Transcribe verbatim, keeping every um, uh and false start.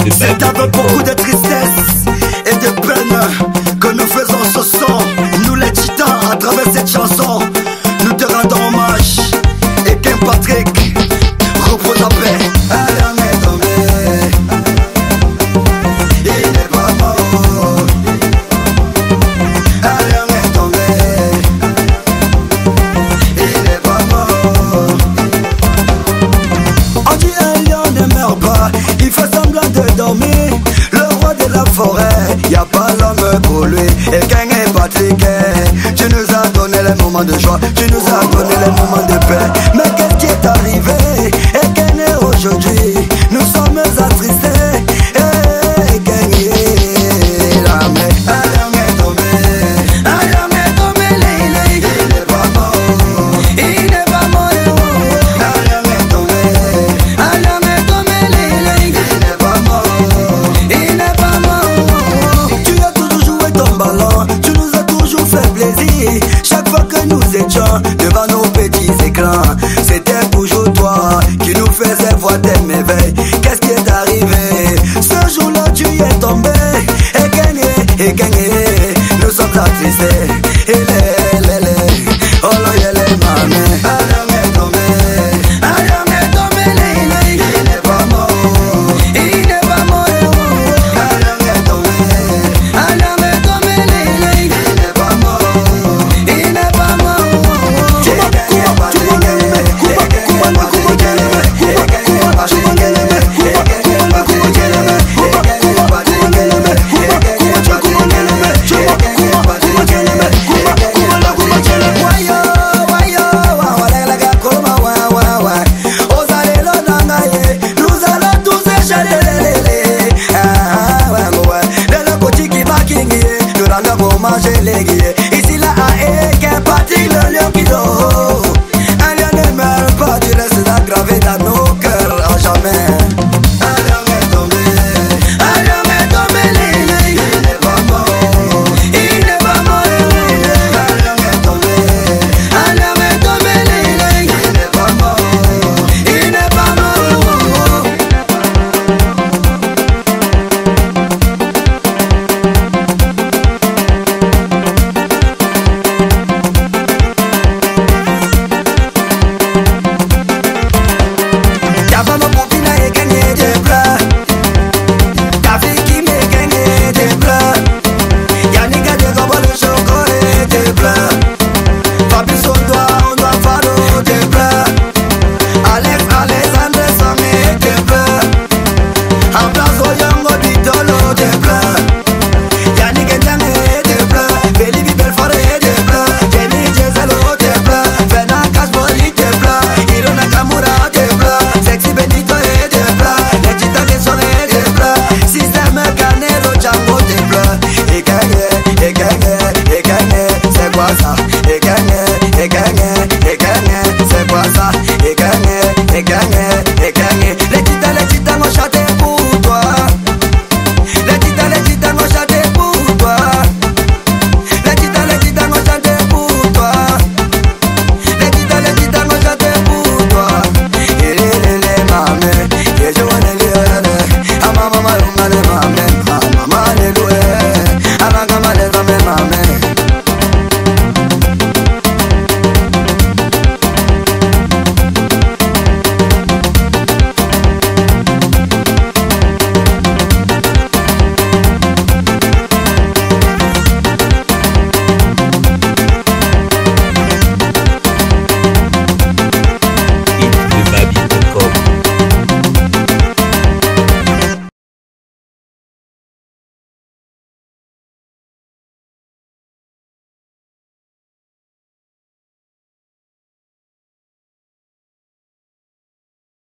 C'est avec beaucoup de tristesse et de peine que nous faisons ce son. Nous les titans, à travers cette chanson, nous te rendons hommage. Et Ken Patrick repose en paix. Allez, on est tombé, il n'est pas mort. Allez, on est tombé, il n'est pas mort. On dit un lion ne meurt pas, il fait semblant de dormir. Le roi de la forêt, y a pas l'homme pour lui. Et Ken et Patrick, tu nous as donné les moments de joie, tu nous as donné les moments de paix. Mais qu'est-ce qui est arrivé? Et Ken est aujourd'hui, nous sommes attristés. Et Ken est là, mais allez, on est tombé, allez, on est tombé, il n'est pas mort, il n'est pas mort. Allez, on est tombé, allez, on est tombé, il n'est pas mort, il n'est pas mort. Tu as toujours joué ton ballon, tu nous as toujours fait plaisir. Chaque fois que nous étions devant nos petits écrans, c'était toujours toi qui nous faisais voir tes merveilles,